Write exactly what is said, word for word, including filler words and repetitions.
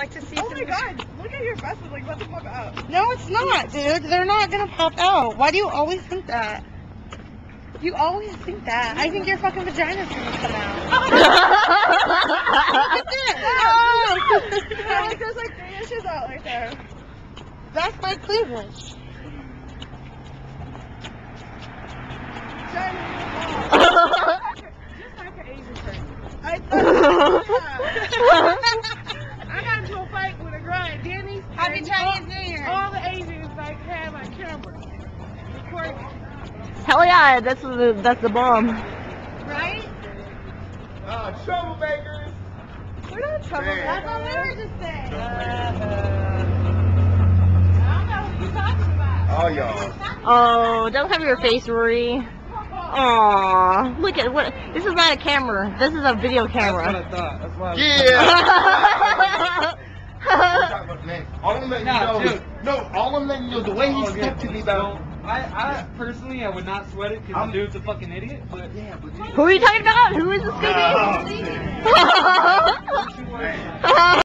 Like to see. Oh my god, look at your breasts, it's like about to pop out. No, it's not, dude. They're not gonna pop out. Why do you always think that? You always think that. I think your fucking vagina's gonna come out. Look at it. Oh. Yeah, like there's like three inches out right there. That's my cleavage. Just like an Asian person. I thought I got into a fight with a girl at Denny's. Happy Chinese New Year. All the Asians like had my camera recording. Hell yeah, that's the that's the bomb. Right? Uh, troublemakers. We're not troublemakers. That's what we were just saying. I don't know what you're talking about. Oh, y'all. Oh, don't cover your face, Rory. Aww, look at what. This is not a camera. This is a video camera. That's what I thought. That's why I was Yeah. Man, all I'm letting you Nah, know is, dude. no, all I'm letting you know, the way he Oh, yeah. stepped to me about. I, I personally, I would not sweat it because the dude's a fucking idiot. But Yeah, but Who are you talking about? Who is this Nah. gonna be?